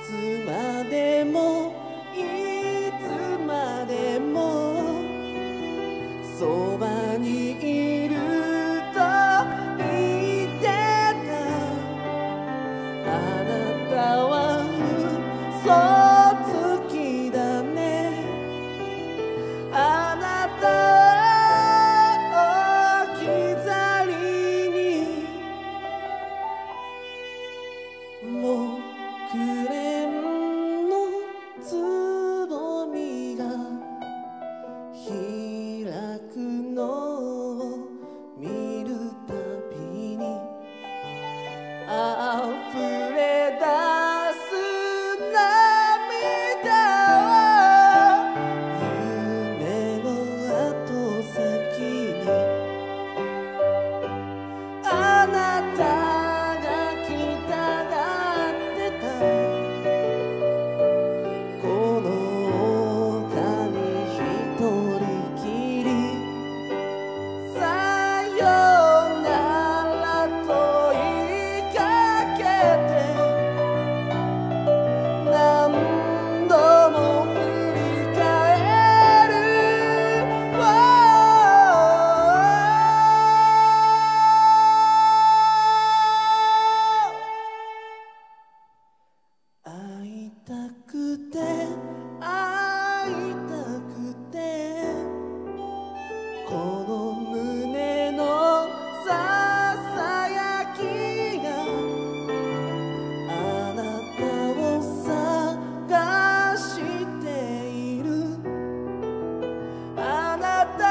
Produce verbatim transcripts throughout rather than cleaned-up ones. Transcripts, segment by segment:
つまでもいつまでもそばにいると言ってた。あなたは嘘つきだね。あなたを置き去りにもう暮れんのつぼみが開くのを見るたびに溢れ出す涙を夢の後先にあなたが来たがってたこの丘に一人きりさよならと言いかけて何度も振り返る会いたくて会いたくてこの胸のささやきがあなたを探している。あなた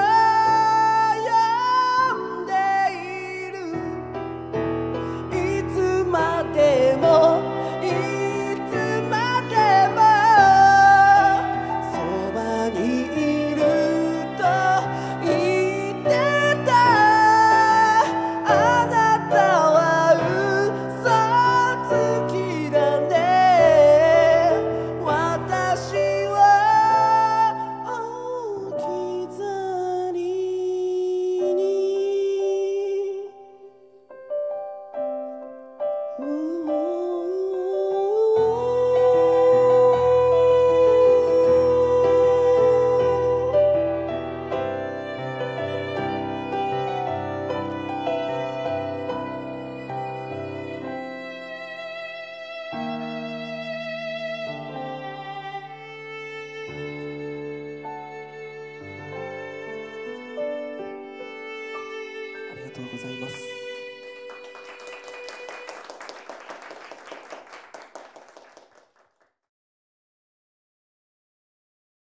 を呼んでいる。いつまでもいつまでもそばにいると言ってた。あなたは嘘つきだね。私を置き去りにありがとうございます。